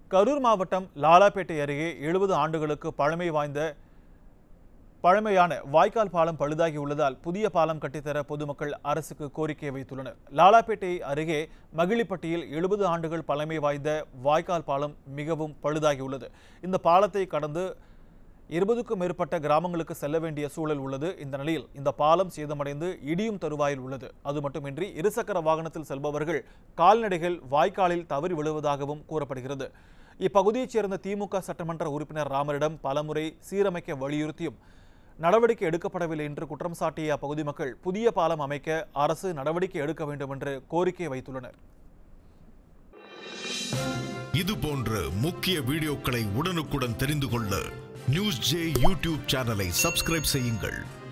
கரூர் மாவட்டம் லாலாப்பேட்டை அருகே 70 ஆண்டுகளுக்கு பழமையான வாய்க்கால் பாலம் பழுதாகி உள்ளதால் புதிய பாலம் கட்டித்தர பொதுமக்கள் அரசுக்கு கோரிக்கை வைத்துள்ளனர். லாலாப்பேட்டை அருகே மகிழிப்பட்டியில் 70 ஆண்டுகள் பழமை வாய்ந்த வாய்க்கால் பாலம் மிகவும் பழுதாகியுள்ளது. இந்த பாலத்தை கடந்து 20க்கும் மேற்பட்ட கிராமங்களுக்கு செல்ல வேண்டிய சூழல் உள்ளது. இந்த நிலையில் இந்த பாலம் சேதமடைந்து இடியும் தருவாயில் உள்ளது. அது மட்டுமின்றி இருசக்கர வாகனத்தில் செல்பவர்கள் கால்நடைகள் வாய்க்காலில் தவறி விழுவதாகவும் கூறப்படுகிறது. இப்பகுதியைச் சேர்ந்த திமுக சட்டமன்ற உறுப்பினர் ராமரிடம் பலமுறை சீரமைக்க வலியுறுத்தியும் நடவடிக்கை எடுக்கப்படவில்லை என்று குற்றம் சாட்டிய அப்பகுதி மக்கள் புதிய பாலம் அமைக்க அரசு நடவடிக்கை எடுக்க வேண்டும் என்று கோரிக்கை வைத்துள்ளனர். இது போன்ற முக்கிய வீடியோக்களை உடனுக்குடன் தெரிந்து கொள்ள நியூஸ் ஜே யூடியூப் சேனலை சப்ஸ்கிரைப் செய்யுங்கள்.